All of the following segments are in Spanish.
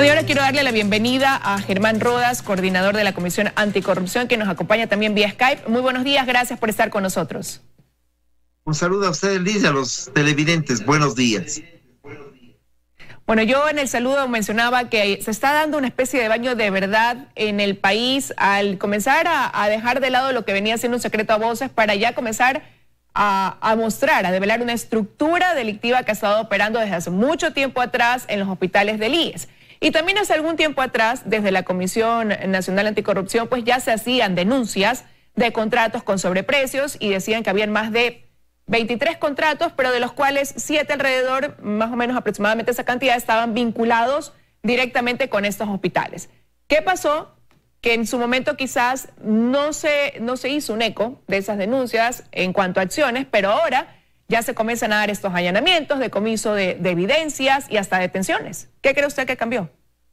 Bueno, y ahora quiero darle la bienvenida a Germán Rodas, coordinador de la Comisión Anticorrupción, que nos acompaña también vía Skype. Muy buenos días, gracias por estar con nosotros. Un saludo a ustedes, Liz, y a los televidentes. Buenos días. Bueno, yo en el saludo mencionaba que se está dando una especie de baño de verdad en el país al comenzar a dejar de lado lo que venía siendo un secreto a voces para ya comenzar a mostrar, a develar una estructura delictiva que ha estado operando desde hace mucho tiempo atrás en los hospitales del IES. Y también hace algún tiempo atrás, desde la Comisión Nacional Anticorrupción, pues ya se hacían denuncias de contratos con sobreprecios y decían que habían más de 23 contratos, pero de los cuales 7 alrededor, más o menos aproximadamente esa cantidad, estaban vinculados directamente con estos hospitales. ¿Qué pasó? Que en su momento quizás no se hizo un eco de esas denuncias en cuanto a acciones, pero ahora ya se comienzan a dar estos allanamientos, decomiso de evidencias y hasta detenciones. ¿Qué cree usted que cambió?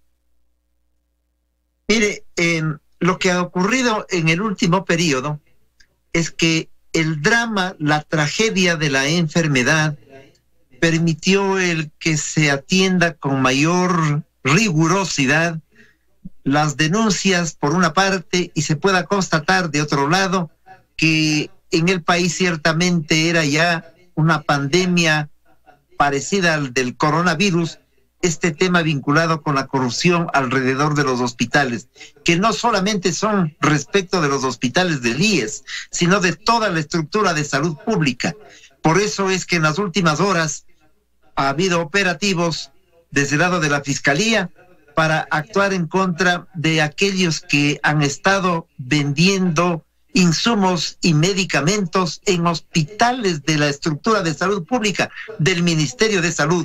Mire, lo que ha ocurrido en el último periodo es que el drama, la tragedia de la enfermedad permitió el que se atienda con mayor rigurosidad las denuncias por una parte y se pueda constatar de otro lado que en el país ciertamente era ya una pandemia parecida al del coronavirus, este tema vinculado con la corrupción alrededor de los hospitales, que no solamente son respecto de los hospitales del IES, sino de toda la estructura de salud pública. Por eso es que en las últimas horas ha habido operativos desde el lado de la Fiscalía para actuar en contra de aquellos que han estado vendiendo insumos y medicamentos en hospitales de la estructura de salud pública del Ministerio de Salud.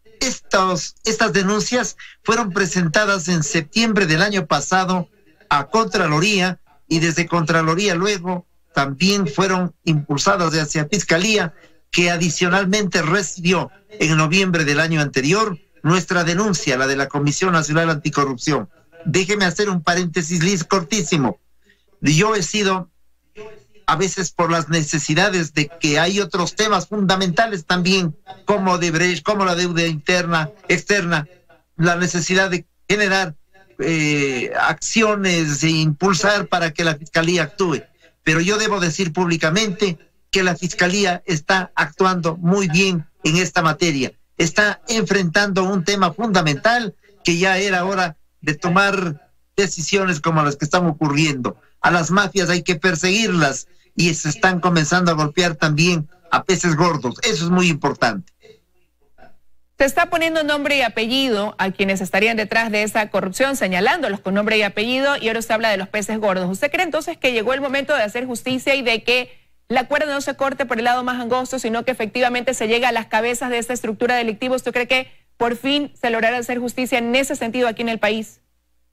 Estas denuncias fueron presentadas en septiembre del año pasado a Contraloría y desde Contraloría luego también fueron impulsadas hacia Fiscalía, que adicionalmente recibió en noviembre del año anterior nuestra denuncia, la de la Comisión Nacional Anticorrupción. Déjeme hacer un paréntesis, Liz, cortísimo. Yo he sido, a veces por las necesidades de que hay otros temas fundamentales también, como Odebrecht, como la deuda interna, externa, la necesidad de generar acciones e impulsar para que la Fiscalía actúe. Pero yo debo decir públicamente que la Fiscalía está actuando muy bien en esta materia. Está enfrentando un tema fundamental que ya era hora de tomar decisiones como las que están ocurriendo. A las mafias hay que perseguirlas y se están comenzando a golpear también a peces gordos. Eso es muy importante. Se está poniendo nombre y apellido a quienes estarían detrás de esa corrupción, señalándolos con nombre y apellido, y ahora se habla de los peces gordos. ¿Usted cree entonces que llegó el momento de hacer justicia y de que la cuerda no se corte por el lado más angosto, sino que efectivamente se llegue a las cabezas de esta estructura delictiva? ¿Usted cree que por fin se logrará hacer justicia en ese sentido aquí en el país?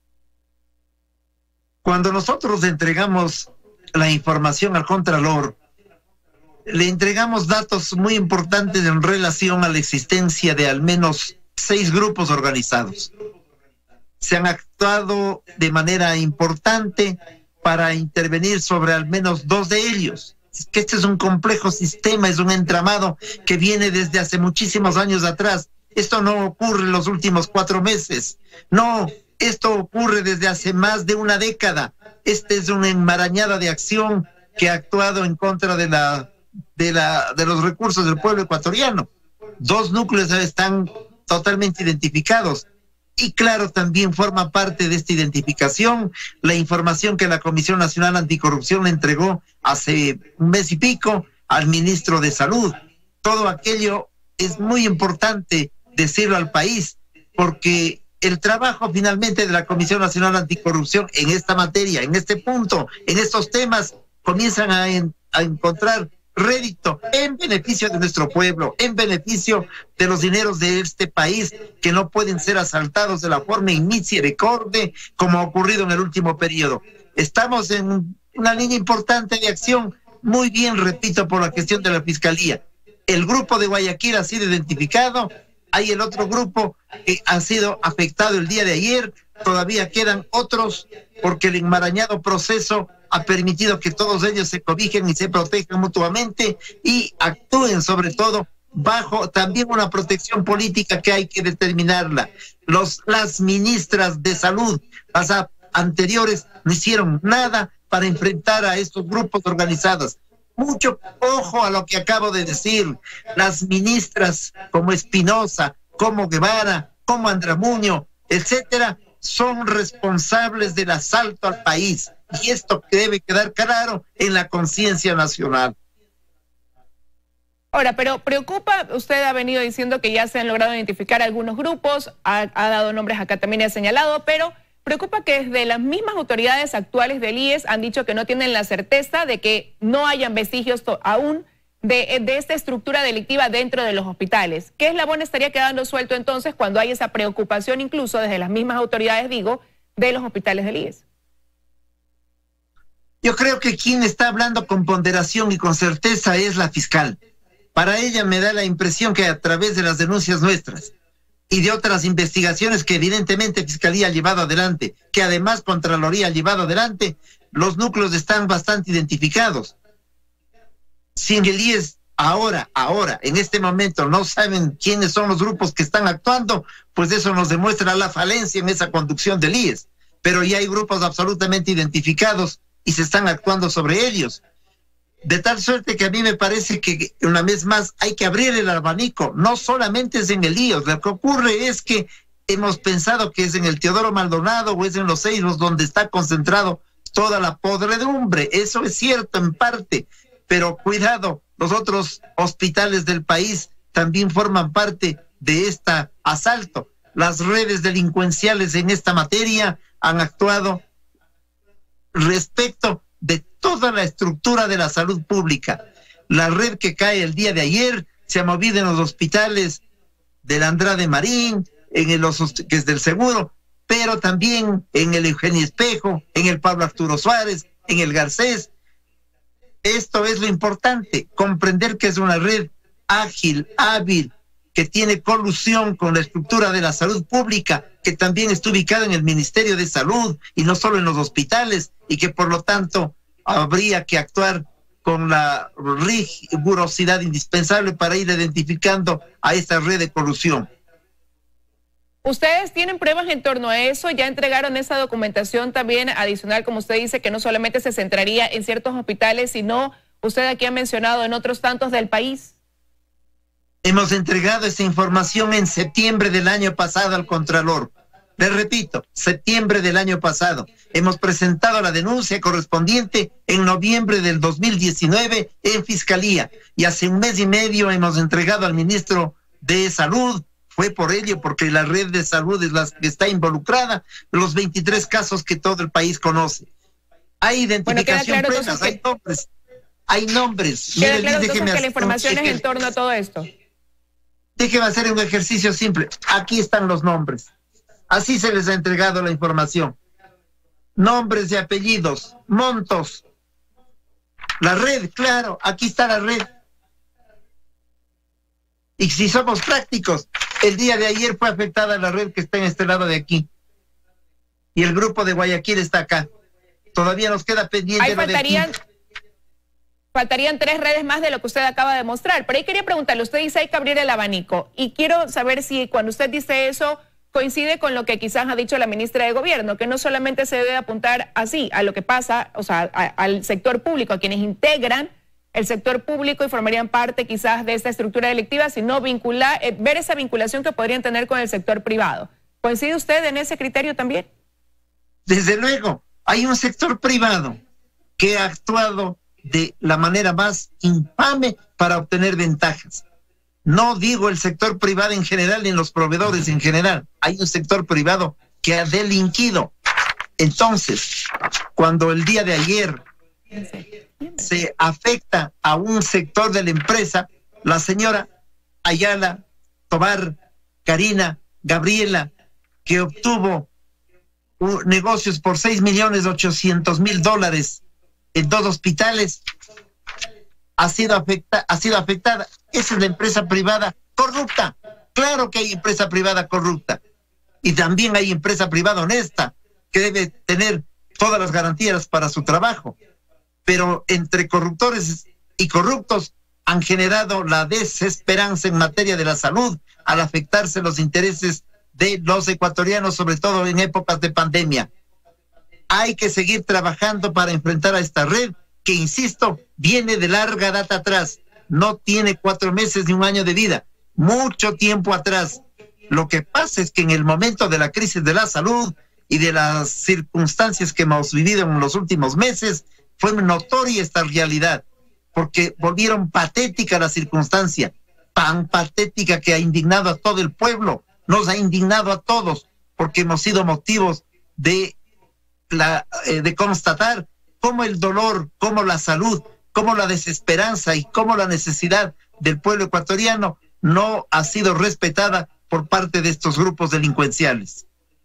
Cuando nosotros entregamos la información al Contralor, le entregamos datos muy importantes en relación a la existencia de al menos 6 grupos organizados. Se han actuado de manera importante para intervenir sobre al menos 2 de ellos. Es que este es un complejo sistema, es un entramado que viene desde hace muchísimos años atrás. Esto no ocurre en los últimos 4 meses. No, esto ocurre desde hace más de una década. Este es una enmarañada de acción que ha actuado en contra de los recursos del pueblo ecuatoriano. 2 núcleos están totalmente identificados. Y claro, también forma parte de esta identificación la información que la Comisión Nacional Anticorrupción le entregó hace un mes y pico al ministro de Salud. Todo aquello es muy importante decirlo al país, porque el trabajo finalmente de la Comisión Nacional Anticorrupción en esta materia, en este punto, en estos temas, comienzan a encontrar rédito en beneficio de nuestro pueblo, en beneficio de los dineros de este país, que no pueden ser asaltados de la forma inmisericordia como ha ocurrido en el último periodo. Estamos en una línea importante de acción, muy bien, repito, por la gestión de la Fiscalía. El grupo de Guayaquil ha sido identificado, hay el otro grupo que ha sido afectado el día de ayer, todavía quedan otros, porque el enmarañado proceso ha permitido que todos ellos se cobijen y se protejan mutuamente y actúen sobre todo bajo también una protección política que hay que determinarla. Las ministras de salud, las anteriores, no hicieron nada para enfrentar a estos grupos organizados. Mucho ojo a lo que acabo de decir. Las ministras como Espinosa, como Guevara, como Andramuño, etcétera, son responsables del asalto al país. Y esto debe quedar claro en la conciencia nacional. Ahora, pero preocupa, usted ha venido diciendo que ya se han logrado identificar algunos grupos, ha dado nombres acá también y ha señalado, pero preocupa que desde las mismas autoridades actuales del IES han dicho que no tienen la certeza de que no hayan vestigios aún de esta estructura delictiva dentro de los hospitales. ¿Qué eslabón estaría quedando suelto entonces cuando hay esa preocupación, incluso desde las mismas autoridades, digo, de los hospitales del IES? Yo creo que quien está hablando con ponderación y con certeza es la fiscal. Para ella me da la impresión que a través de las denuncias nuestras y de otras investigaciones que evidentemente Fiscalía ha llevado adelante, que además Contraloría ha llevado adelante, los núcleos están bastante identificados. Si en el IES ahora, en este momento, no saben quiénes son los grupos que están actuando, pues eso nos demuestra la falencia en esa conducción del IES. Pero ya hay grupos absolutamente identificados y se están actuando sobre ellos. De tal suerte que a mí me parece que una vez más hay que abrir el abanico, no solamente es en el IES, lo que ocurre es que hemos pensado que es en el Teodoro Maldonado o es en los Seiros donde está concentrado toda la podredumbre. Eso es cierto en parte, pero cuidado, los otros hospitales del país también forman parte de este asalto. Las redes delincuenciales en esta materia han actuado respecto de toda la estructura de la salud pública. La red que cae el día de ayer se ha movido en los hospitales del Andrade Marín, que es del Seguro, pero también en el Eugenio Espejo, en el Pablo Arturo Suárez, en el Garcés. Esto es lo importante, comprender que es una red ágil, hábil, que tiene colusión con la estructura de la salud pública, que también está ubicada en el Ministerio de Salud y no solo en los hospitales, y que por lo tanto habría que actuar con la rigurosidad indispensable para ir identificando a esta red de colusión. ¿Ustedes tienen pruebas en torno a eso? ¿Ya entregaron esa documentación también adicional, como usted dice, que no solamente se centraría en ciertos hospitales, sino usted aquí ha mencionado en otros tantos del país? Hemos entregado esa información en septiembre del año pasado al Contralor. Les repito, septiembre del año pasado. Hemos presentado la denuncia correspondiente en noviembre del 2019 en Fiscalía. Y hace un mes y medio hemos entregado al ministro de Salud. Fue por ello, porque la red de salud es la que está involucrada, los 23 casos que todo el país conoce. Hay identificación plena, hay nombres. Hay nombres. Queda claro entonces que la información es en torno a todo esto. Déjeme hacer un ejercicio simple. Aquí están los nombres. Así se les ha entregado la información. Nombres y apellidos, montos. La red, claro, aquí está la red. Y si somos prácticos, el día de ayer fue afectada la red que está en este lado de aquí. Y el grupo de Guayaquil está acá. Todavía nos queda pendiente. Ahí faltarían 3 redes más de lo que usted acaba de mostrar. Pero ahí quería preguntarle, usted dice hay que abrir el abanico. Y quiero saber si cuando usted dice eso coincide con lo que quizás ha dicho la ministra de Gobierno, que no solamente se debe apuntar así a lo que pasa, o sea, al sector público, a quienes integran el sector público y formarían parte quizás de esta estructura delictiva, sino ver esa vinculación que podrían tener con el sector privado. ¿Coincide usted en ese criterio también? Desde luego, hay un sector privado que ha actuado de la manera más infame para obtener ventajas. No digo el sector privado en general ni los proveedores en general. Hay un sector privado que ha delinquido. Entonces, cuando el día de ayer se afecta a un sector de la empresa, la señora Ayala, Tobar, Karina, Gabriela, que obtuvo negocios por $6.800.000 en 2 hospitales, ha sido afectada. Esa es la empresa privada corrupta. Claro que hay empresa privada corrupta. Y también hay empresa privada honesta, que debe tener todas las garantías para su trabajo. Pero entre corruptores y corruptos han generado la desesperanza en materia de la salud al afectarse los intereses de los ecuatorianos, sobre todo en épocas de pandemia. Hay que seguir trabajando para enfrentar a esta red que, insisto, viene de larga data atrás. No tiene 4 meses ni un año de vida, mucho tiempo atrás. Lo que pasa es que en el momento de la crisis de la salud y de las circunstancias que hemos vivido en los últimos meses, fue notoria esta realidad, porque volvieron patética la circunstancia, tan patética que ha indignado a todo el pueblo, nos ha indignado a todos, porque hemos sido motivos de constatar cómo el dolor, cómo la salud, cómo la desesperanza y cómo la necesidad del pueblo ecuatoriano no ha sido respetada por parte de estos grupos delincuenciales.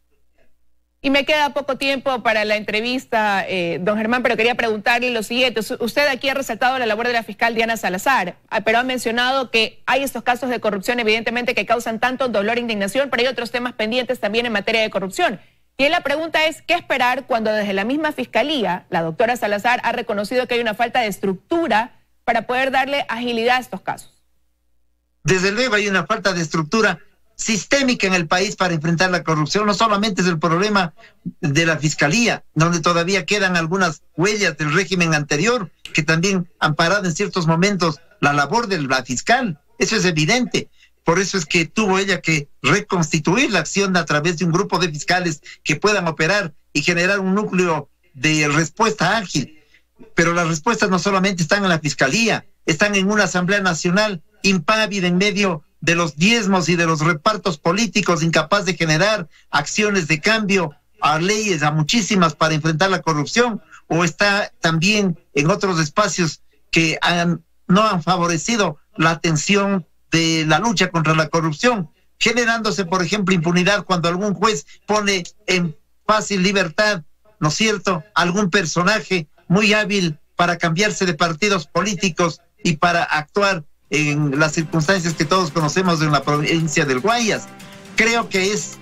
Y me queda poco tiempo para la entrevista, don Germán, pero quería preguntarle lo siguiente. Usted aquí ha resaltado la labor de la fiscal Diana Salazar, pero ha mencionado que hay estos casos de corrupción, evidentemente, que causan tanto dolor e indignación, pero hay otros temas pendientes también en materia de corrupción. Y la pregunta es, ¿qué esperar cuando desde la misma fiscalía, la doctora Salazar ha reconocido que hay una falta de estructura para poder darle agilidad a estos casos? Desde luego hay una falta de estructura sistémica en el país para enfrentar la corrupción. No solamente es el problema de la fiscalía, donde todavía quedan algunas huellas del régimen anterior que también han parado en ciertos momentos la labor de la fiscal. Eso es evidente. Por eso es que tuvo ella que reconstituir la acción a través de un grupo de fiscales que puedan operar y generar un núcleo de respuesta ágil. Pero las respuestas no solamente están en la fiscalía, están en una Asamblea Nacional impávida en medio de los diezmos y de los repartos políticos, incapaz de generar acciones de cambio a leyes, a muchísimas, para enfrentar la corrupción, o está también en otros espacios que no han favorecido la atención de la lucha contra la corrupción, generándose, por ejemplo, impunidad cuando algún juez pone en fácil libertad, ¿no es cierto?, algún personaje muy hábil para cambiarse de partidos políticos y para actuar en las circunstancias que todos conocemos en la provincia del Guayas. Creo que es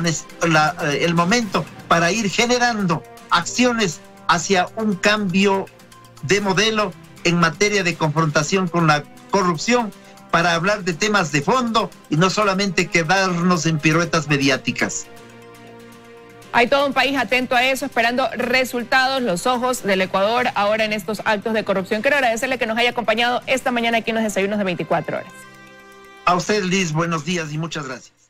el momento para ir generando acciones hacia un cambio de modelo en materia de confrontación con la corrupción, para hablar de temas de fondo y no solamente quedarnos en piruetas mediáticas. Hay todo un país atento a eso, esperando resultados, los ojos del Ecuador ahora en estos actos de corrupción. Quiero agradecerle que nos haya acompañado esta mañana aquí en los desayunos de 24 horas. A usted, Liz, buenos días y muchas gracias.